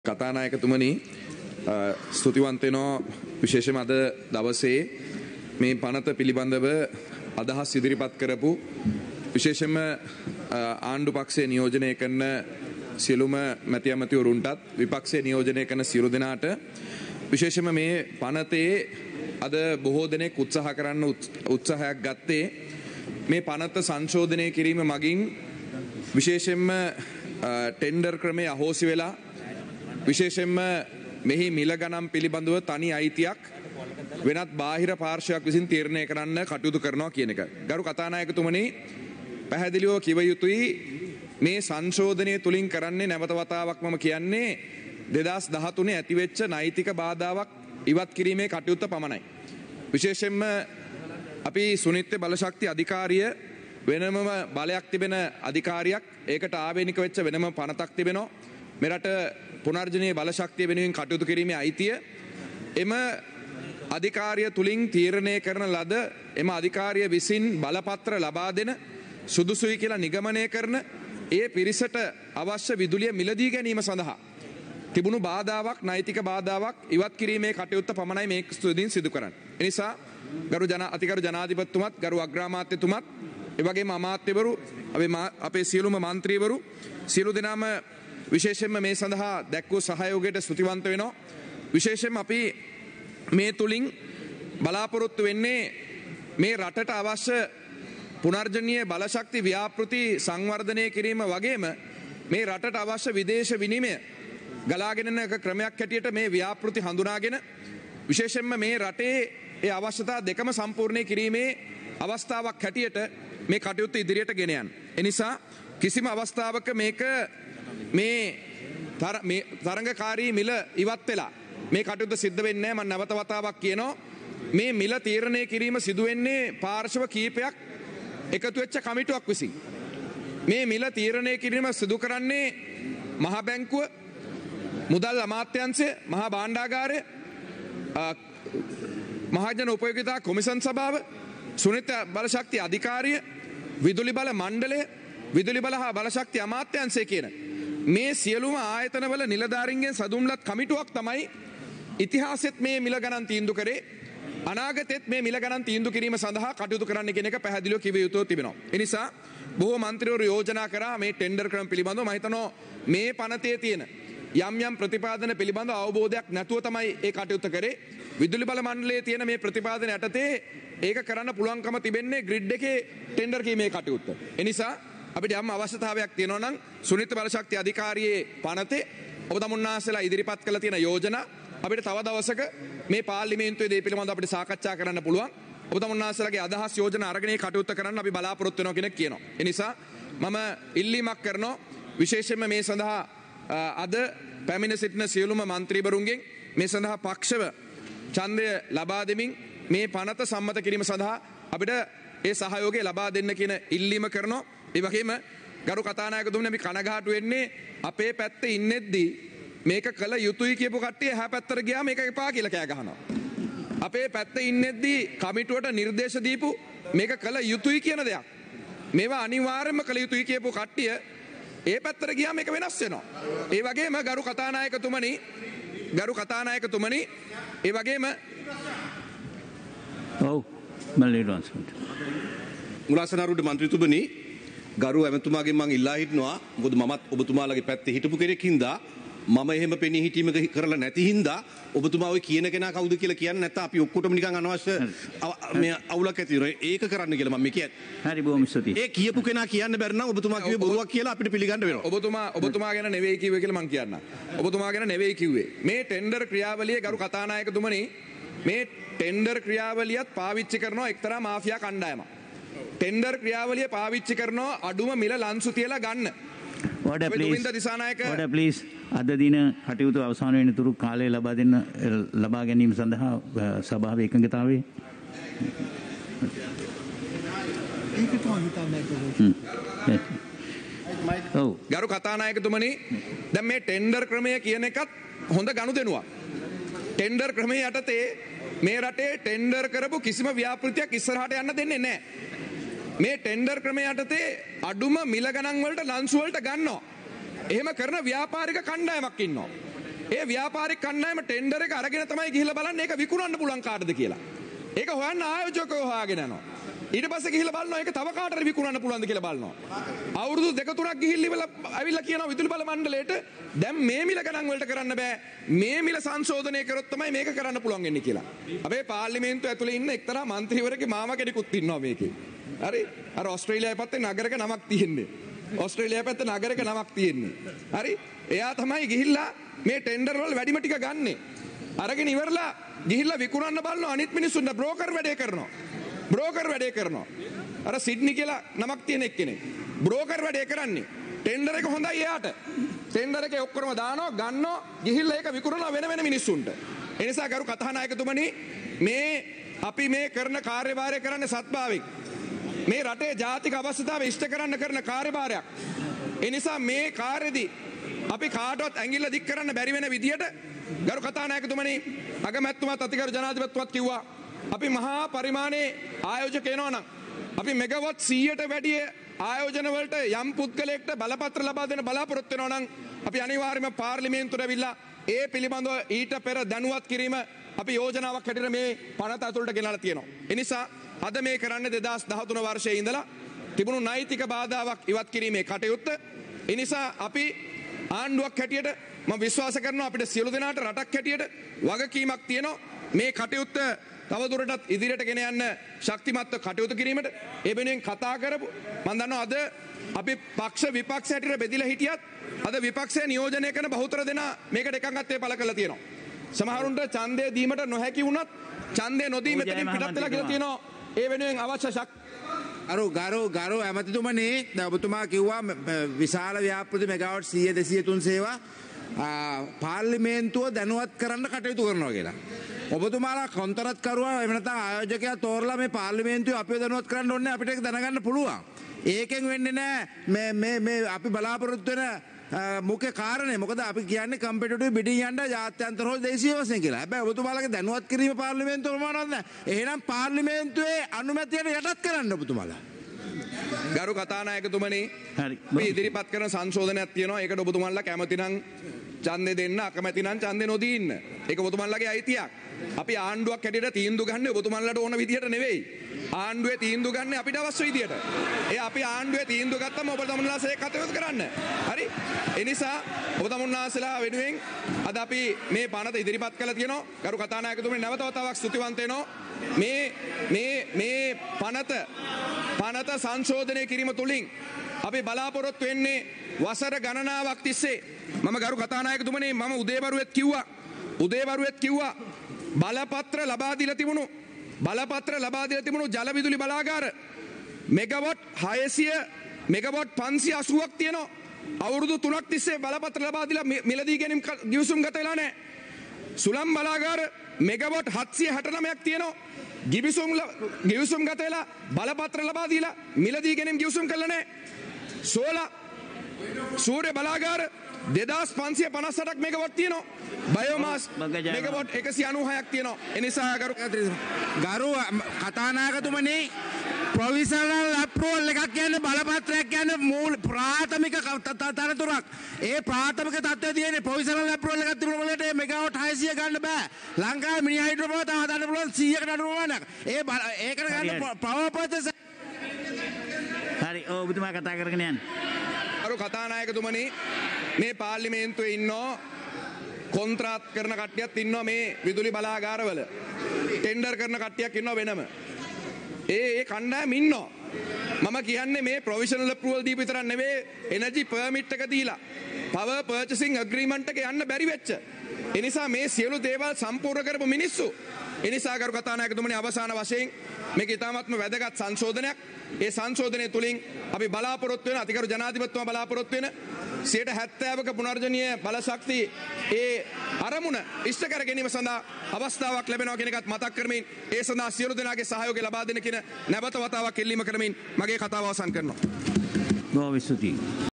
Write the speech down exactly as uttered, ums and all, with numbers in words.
කතානායකතුමනි ස්තුතිවන්ත වෙනවා විශේෂයෙන්ම අද දවසේ මේ පනත පිළිබඳව අදහස් ඉදිරිපත් කරපු විශේෂයෙන්ම ආණ්ඩු පක්ෂයේ නියෝජනය කරන සියලුම මැති ඇමතිවරුන්ටත් විපක්ෂයේ නියෝජනය කරන සියලු දෙනාට විශේෂයෙන්ම මේ පනතේ අද බොහෝ දෙනෙක් උත්සාහ කරන්න උත්සාහයක් ගත්තේ මේ පනත සංශෝධනය කිරීම මගින් විශේෂයෙන්ම ටෙන්ඩර් ක්‍රමය අහෝසි වෙලා විශේෂයෙන්ම මෙහි මිල ගණන් පිළිබඳව තනි අයිතියක් වෙනත් බාහිර පාර්ශවයක් විසින් තීරණය කරන්න කටයුතු කරනවා කියන එක. ගරු කතානායකතුමනි පැහැදිලිව කිව යුතුයි මේ සංශෝධනය තුලින් කරන්නේ නැවත වතාවක් මම කියන්නේ දෙදහස් දහතුනේ ඇතිවෙච්ච නෛතික බාධාවක් ඉවත් කිරීමේ කටයුත්ත පමණයි. විශේෂයෙන්ම අපි සුනිත්‍ය බලශක්ති අධිකාරිය වෙනම බලයක් තිබෙන අධිකාරියක් ඒකට ආවේනික වෙච්ච වෙනම පනතක් තිබෙනවා. මෙරට පුනර්ජනීය බලශක්තිය වෙනුවෙන් කටයුතු කිරීමේ අයිතිය එම අධිකාරිය තුලින් තීරණය කරන ලද එම අධිකාරිය විසින් බලපත්‍ර ලබා දෙන සුදුසුයි කියලා නිගමනය කරන ඒ පිරිසට අවශ්‍ය විදුලිය මිලදී ගැනීම සඳහා තිබුණු බාධාවක් නෛතික බාධාවක් ඉවත් කිරීමේ කටයුත්ත පමණයි මේ ස්තුතියින් සිදු කරන්නේ. ඒ නිසා ගරු ජන අතිගරු ජනාධිපතිතුමත් ගරු අග්‍රාමාත්‍යතුමත් ඒ වගේම අමාත්‍යවරු අපේ සියලුම මන්ත්‍රීවරු සියලු දෙනාම විශේෂයෙන්ම මේ සඳහා දැක්වූ සහයෝගයට ස්තුතිවන්ත වෙනවා. විශේෂයෙන්ම අපි මේ තුලින් බලාපොරොත්තු වෙන්නේ මේ රටට අවශ්‍ය පුනර්ජනීය බලශක්ති ව්‍යාපෘති සංවර්ධනය කිරීම වගේම මේ රටට අවශ්‍ය විදේශ විනිමය ගලාගෙන යන ක්‍රමයක් හැටියට මේ ව්‍යාපෘති හඳුනාගෙන විශේෂයෙන්ම මේ රටේ ඒ අවශ්‍යතා දෙකම සම්පූර්ණ කිරීමේ අවස්ථාවක් හැටියට මේ කටයුතු ඉදිරියට ගෙන යන්න. ඒ නිසා කිසිම අවස්ථාවක මේක මේ තරංගකාරී මිල ඉවත් වෙලා මේ කටයුතු සිද්ධ වෙන්නේ නැහැ. මම නැවත වතාවක් කියනවා මේ මිල තීරණය කිරීම සිදු වෙන්නේ පාර්ශව කීපයක් එකතු වෙච්ච කමිටුවක් විසින්. මේ මිල තීරණය කිරීම සිදු කරන්නේ මහ බැංකුව, මුදල් අමාත්‍යාංශය, මහා භාණ්ඩාගාරය, මහජන උපයෝගිතා කොමිසම් සභාව, සුනිත්‍ය බලශක්ති අධිකාරිය, විදුලි බල මණ්ඩලය, විදුලි බල හා බලශක්ති අමාත්‍යාංශය කියන මේ සියලුම ආයතනවල නිලධාරීන්ගෙන් සදුම්ලත් කමිටුවක් තමයි ඉතිහාසෙත් මේ මිල ගණන් තීන්දුව කරේ. අනාගතෙත් මේ මිල ගණන් තීන්දුව කිරීම සඳහා කටයුතු කරන්න කියන එක පැහැදිලිව කිව යුතුව තිබෙනවා. ඒ නිසා බොහෝ මන්ත්‍රීවරු යෝජනා කරා මේ ටෙන්ඩර් ක්‍රම පිළිබඳව. මම හිතනවා මේ පනතේ තියෙන යම් යම් ප්‍රතිපාදන පිළිබඳව අවබෝධයක් නැතුව තමයි ඒ කටයුත්ත කරේ. විදුලි බල මණ්ඩලයේ තියෙන මේ ප්‍රතිපාදන යටතේ ඒක කරන්න පුළුවන්කම තිබෙන්නේ ග්‍රිඩ් එකේ ටෙන්ඩර් කීමේ කටයුත්ත. ඒ නිසා අපිට යම් අවශ්‍යතාවයක් තියෙනවා නම් සුනිත්‍ය බලශක්ති අධිකාරියේ පනතේ ඔබ තමුන්නාසලා ඉදිරිපත් කළ තියෙන යෝජනා අපිට තව දවසක මේ පාර්ලිමේන්තුවේ මේ පිළිබඳව අපිට සාකච්ඡා කරන්න පුළුවන්. ඔබ තමුන්නාසලාගේ අදහස් යෝජනා අරගෙන කටයුත්ත කරන්න අපි බලාපොරොත්තු වෙනවා කියන කියනවා. ඒ නිසා මම ඉල්ලීමක් කරනවා විශේෂයෙන්ම මේ සඳහා අද පැමිණ සිටින සියලුම මන්ත්‍රීවරුන්ගෙන් මේ සඳහා පක්ෂව ඡන්දය ලබා දෙමින් මේ පනත සම්මත කිරීම සඳහා අපිට ඒ සහයෝගය ලබා දෙන්න කියන ඉල්ලීම කරනවා. ඒ වගේම ගරු කතානායකතුමනි අපි කනගාටු වෙන්නේ අපේ පැත්තේ ඉන්නෙද්දී මේක කළ යුතුයි කියපු කට්ටිය එහා පැත්තට ගියා මේක එපා කියලා කෑ ගහනවා. අපේ පැත්තේ ඉන්නෙද්දී කමිටුවට නිර්දේශ දීපු මේක කළ යුතුයි කියන දෙයක්. මේවා අනිවාර්යයෙන්ම කළ යුතුයි කියපු කට්ටිය ඒ පැත්තට ගියා මේක වෙනස් වෙනවා. ඒ වගේම ගරු කතානායකතුමනි ගරු කතානායකතුමනි ඒ වගේම ඔව් මල්ලීඩොන්ස් මුලාසනාරුඩ මන්ත්‍රීතුමනි ගරු ඇමතුමාගෙන් මම ඉල්ලා හිටනවා මොකද මමත් ඔබතුමාලගේ පැත්තේ හිටපු කෙනෙක් හින්දා මම එහෙම පෙනී හිටීමක කරලා නැති හින්දා ඔබතුමා ඔය කියන කෙනා කවුද කියලා කියන්නේ නැත්නම් අපි ඔක්කොටම නිකන් අනවශ්‍ය මේ අවුලක් ඇති වෙනවා. ඒක කරන්න කියලා මම කියන්නේ. හරි බොහොම ස්තුතියි. ඒ කියපු කෙනා කියන්න බැරි නම් ඔබතුමා කිව්වේ බොරුවක් කියලා අපිට පිළිගන්න වෙනවා. ඔබතුමා ඔබතුමා ගැන නෙවෙයි කිව්වේ කියලා මම කියන්නම්. ඔබතුමා ගැන නෙවෙයි කිව්වේ. මේ ටෙන්ඩර් ක්‍රියාවලිය ගරු කතානායකතුමනි මේ ටෙන්ඩර් ක්‍රියාවලියත් පාවිච්චි කරනවා එක්තරා මාෆියා කණ්ඩායමක්. ටෙන්ඩර් ක්‍රියාවලිය පාවිච්චි කරනවා අඩුම මිල ලන්සු තියලා ගන්න. Order please. Order please. අද දින කටයුතු අවසන් වෙන තුරු කාලය ලබා දෙන්න ලබා ගැනීම සඳහා සභාවේ එකඟතාවය. ගරු කතානායකතුමනි දැන් මේ ටෙන්ඩර් ක්‍රමය කියන එකත් හොඳ ගනුදෙනුවක්. ටෙන්ඩර් ක්‍රමය යටතේ මේ රටේ ටෙන්ඩර් කරපු කිසිම ව්‍යාපෘතියක් ඉස්සරහට යන්න දෙන්නේ නැහැ. මේ ටෙන්ඩර් ක්‍රමය යටතේ අඩුම මිල ගණන් වලට ලන්සු වලට ගන්නවා. එහෙම කරන ව්‍යාපාරික කණ්ඩායමක් ඉන්නවා. ඒ ව්‍යාපාරික කණ්ඩායම ටෙන්ඩර් එක අරගෙන තමයි ගිහිල්ලා බලන්නේ ඒක විකුණන්න පුළුවන් කාටද කියලා. ඒක හොයන්න ආයෝජකයෝ හොයාගෙන යනවා. ඊට පස්සේ ගිහිල්ලා බලනවා ඒක තව කාටද විකුණන්න පුළුවන්ද කියලා බලනවා. අවුරුදු දෙක තුනක් ගිහිල්ලා ඉවලා ඇවිල්ලා කියනවා විදුලි බල මණ්ඩලයට දැන් මේ මිල ගණන් වලට කරන්න බෑ. මේ මිල සංශෝධනය කරොත් තමයි මේක කරන්න පුළුවන් වෙන්නේ කියලා. අපේ පාර්ලිමේන්තුව ඇතුලේ ඉන්න එක්තරා മന്ത്രിවරගේ මාමා කෙනෙකුත් ඉන්නවා මේකේ. හරි? අර ඕස්ට්‍රේලියාවේ පැත්තේ නගරක නමක් තියෙන්නේ. ඕස්ට්‍රේලියාවේ පැත්තේ නගරක නමක් තියෙන්නේ. හරි? එයා තමයි ගිහිල්ලා මේ ටෙන්ඩර් වල වැඩිම ටික ගන්නෙ. අරගෙන ඉවරලා ගිහිල්ලා විකුණන්න බලනවා අනිත් මිනිස්සුන්ට බ්‍රෝකර් වැඩේ කරනවා. බ්‍රෝකර් වැඩේ කරනවා. අර සිඩ්නි කියලා නමක් තියෙන එක්කෙනෙක්. බ්‍රෝකර් වැඩේ කරන්නේ. ටෙන්ඩර් එක හොඳයි එයාට. ටෙන්ඩර් එකේ ඔක්කොම දානවා, ගන්නවා, ගිහිල්ලා ඒක විකුණනවා වෙන වෙන මිනිස්සුන්ට. ඒ නිසා ගරු කතානායකතුමනි මේ අපි මේ කරන කාර්යභාරය කරන්නේ සත්භාවයෙන්. මේ රටේ ජාතික අවශ්‍යතාවය ඉෂ්ට කරන්න කරන කාර්යභාරයක්. ඒ නිසා මේ කාර්යදී අපි කාටවත් ඇඟිල්ල දික් කරන්න බැරි වෙන විදියට ගරු කතානායකතුමනි අගමැතිතුමාත් අතිගරු ජනාධිපතිතුමාත් කිව්වා අපි මහා පරිමාණයේ ආයෝජක වෙනවා නම් අපි මෙගාවොට් සීයට වැඩිය ආයෝජන වලට යම් පුද්ගලයෙක්ට බලපත්‍ර ලබා දෙන්න බලාපොරොත්තු වෙනවා නම් අපි අනිවාර්යයෙන්ම පාර්ලිමේන්තුවට ඇවිල්ලා ඒ පිළිබඳව ඊට පෙර දැනුවත් කිරීම අපි යෝජනාවක් හැටියට මේ පනත ඇතුළට ගෙනල්ලා තියෙනවා. ඒ නිසා අද මේ කරන්නේ දෙදාස් දහතුන වර්ෂයේ ඉඳලා තිබුණු නෛතික බාධාවක් ඉවත් කිරීමේ කටයුත්ත. ඒ නිසා අපි ආණ්ඩුවක් හැටියට මම විශ්වාස කරනවා අපිට සියලු දෙනාට රටක් හැටියට වගකීමක් තියෙනවා මේ කටයුත්ත තවදුරටත් ඉදිරියට ගෙන යන්න ශක්තිමත්ව කටයුතු කිරීමට. ඒ වෙනුවෙන් කතා කරපු මම දන්නවා අද අපි පක්ෂ විපක්ෂ හැටියට බෙදිලා හිටියත් අද විපක්ෂය නියෝජනය කරන බහුතර දෙනා මේකට එකඟත්වය පළ කරලා තියෙනවා. සමහරුන්ට ඡන්දය දීමට නොහැකි වුණත් ඡන්දය නොදී මෙතනින් පිටත් වෙලා කියලා තියෙනවා. ඒ වෙනුවෙන් අවශ්‍ය ශක්තිය අරු ගරු ගරු ඇමතිතුමනි දැන් ඔබතුමා කිව්වා විශාල ව්‍යාපෘති මෙගාවට් සීය දෙසිය තුන්සීය පාර්ලිමේන්තුව දැනුවත් කරන්න කටයුතු කරනවා කියලා. ඔබතුමාලා කොන්තරත්කරුවා එහෙම නැත්නම් ආයෝජකයා තෝරලා මේ පාර්ලිමේන්තුව අපිව දැනුවත් කරන්න ඕනේ අපිට ඒක දැනගන්න පුළුවන්. ඒකෙන් වෙන්නේ නැහැ මේ මේ මේ අපි බලාපොරොත්තු වෙන මුඛ්‍ය කාරණේ. මොකද අපි කියන්නේ කම්පිටිටිව් බිඩින් යන්න ජාත්‍යන්තර හෝ දේශීය වශයෙන් කියලා. හැබැයි ඔබතුමාලගේ දැනුවත් කිරීම පාර්ලිමේන්තුව ප්‍රමාණවත් නැහැ. එහෙනම් පාර්ලිමේන්තුවේ අනුමැතියට යටත් කරන්න ඔබතුමාලා. ගරු කතානායකතුමනි අපි ඉදිරිපත් කරන සංශෝධනයක් තියෙනවා. ඒකට ඔබතුමාලා කැමති නම් ඡන්දේ දෙන්න, අකමැති නම් ඡන්දේ නොදී ඉන්න. ඒක ඔබතුමාලාගේ අයිතියක්. අපි ආණ්ඩුවක් හැටියට තීන්දුව ගන්න ඔබතුමාලාට ඕන විදියට නෙවෙයි. ආණ්ඩුවේ තීන්දුව ගන්න අපිට අවශ්‍ය විදියට. ඒ අපි ආණ්ඩුවේ තීන්දුව ගත්තම ඔබතුමාලාසේ කටයුතු කරන්න. හරි? ඒ නිසා ඔබතුමාලාසලා වෙනුවෙන් අද අපි මේ පනත ඉදිරිපත් කළා තියෙනවා. ගරු කතානායකතුමනි නැවත වතාවක් ස්තුතිවන්ත වෙනවා. මේ මේ මේ පනත පනත සංශෝධනය කිරීම තුළින් අපි බලාපොරොත්තු වෙන්නේ වසර ගණනාවක් තිස්සේ මම ගරු කතානායකතුමනි මම උදේවරුවෙත් කිව්වා උදේවරුවෙත් කිව්වා බලපත්‍ර ලබා දීලා තිබුණු බලපත්‍ර ලබා දීලා තිබුණු ජල විදුලි බලාගාර මෙගාවොට් හයසිය මෙගාවොට් පන්සිය අසූවක් තියෙනවා. අවුරුදු තුනක් තිස්සේ බලපත්‍ර ලබා දීලා මිලදී ගැනීම ගිවිසුම් ගත වෙලා නැහැ. සුළං බලාගාර මෙගාවොට් හත්සිය හැට නවයක් තියෙනවා. ගිවිසුම් ගිවිසුම් ගත වෙලා බලපත්‍ර ලබා දීලා මිලදී ගැනීම ගිවිසුම් කළා නැහැ. සෝලා සූර්ය බලාගාර දෙදාස් පන්සිය පනස් අටක් මෙගාවොට් තියෙනවා. බයෝමාස් මෙගාවොට් එකසිය අනූහයක් තියෙනවා. ඒ නිසා ගරු ගරු කතානායකතුමනි ප්‍රොවිෂනල් අප්‍රූවල් එකක් කියන්නේ බලපත්‍රයක් කියන්නේ මූල ප්‍රාථමික තනතුරක්. ඒ ප්‍රාථමික තත්ත්වය තියෙන්නේ ප්‍රොවිෂනල් අප්‍රූවල් එකක් තිබුණ වලට මෙගාවොට් හයසිය ගන්න බෑ. ලංකාවේ මිනි හයිඩ්‍රෝ පවර තව හදන්න පුළුවන් සීයකට අඩු ප්‍රමාණයක්. ඒ ඒකට ගන්න පවර් පර්චේස් හරි ඔබතුමා කතා කරගෙන යන්න. අර කතානායකතුමනි මේ පාර්ලිමේන්තුවේ ඉන්නෝ කොන්ත්‍රාත් කරන කට්ටියක් ඉන්නවා මේ විදුලි බලාගාරවල. ටෙන්ඩර් කරන කට්ටියක් ඉන්නවා වෙනම. ඒ ඒ කණ්ඩායම ඉන්නවා. මම කියන්නේ මේ ප්‍රොවිෂනල් අප්‍රූවල් දීපු විතරක් නෙවෙයි එනර්ජි පර්මිට් එක දීලා පවර් පර්චේසිං ඇග්‍රීමන්ට් එක යන්න බැරි වෙච්ච. ඒ නිසා මේ සියලු දේවල් සම්පූර්ණ කරපු මිනිස්සු. ඒ නිසා ගරු කතානායකතුමනි අවසාන වශයෙන් මේක ඉතාමත්ම වැදගත් සංශෝධනයක්. ඒ සංශෝධනය තුළින් අපි බලාපොරොත්තු වෙන අතිගරු ජනාධිපතිතුමා බලාපොරොත්තු වෙන සියයට හැත්තෑවක පුනර්ජනීය බලශක්ති ඒ අරමුණ ඉෂ්ට කර ගැනීම සඳහා අවස්ථාවක් ලැබෙනවා කියන එකත් මතක් කරමින් ඒ සඳහා සියලු දෙනාගේ සහයෝගය ලබා දෙන කියන නැවත වතාවක් ඉල්ලීම කරමින් මගේ කතාව අවසන් කරනවා. බොහොම ස්තුතියි.